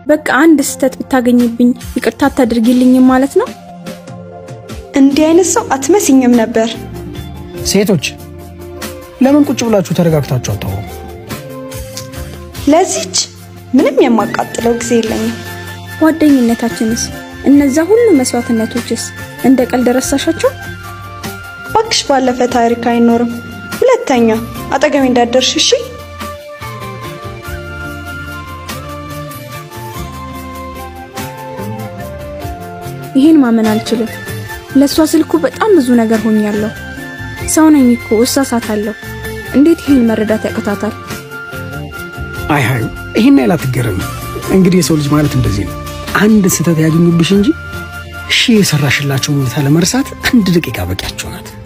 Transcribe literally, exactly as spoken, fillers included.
በቃ አንድ ስተት ብታገኝብኝ ይቅርታ ታድርጊልኝ ማለት ነው? እንዲህ አይነት ሰው አትመስኝም ነበር። ሴቶች ለምን ቁጭ ብላችሁ ተረጋግታችሁ አታወሩ? ለዚች ምንም የማቃጥለው ጊዜ የለኝም። ጓደኝነታችንስ እነዛ ሁሉ መስዋዕትነቶችስ እንደ ቀልድ ረሳሻቸው? ባክሽ ባለፈ ታሪክ አይኖርም። ሁለተኛ አጠገቤ እንዳደርሽ እሺ? ይሄን ማመን አልችልም። ለሷ ስልኩ በጣም ብዙ ነገር ሆኛለሁ። ሰው ነኝ እኮ እሳሳታለሁ። እንዴት ይሄን መረዳት ያቀታታል? አይ ሃይ ይሄን ያላትገረም። እንግዲህ የሰው ልጅ ማለት እንደዚህ ነው። አንድ ስተት ያገኙብሽ እንጂ እሺ የሰራሽላቸው ሁኔታ ለመርሳት አንድ ደቂቃ በቂያቸው ናት።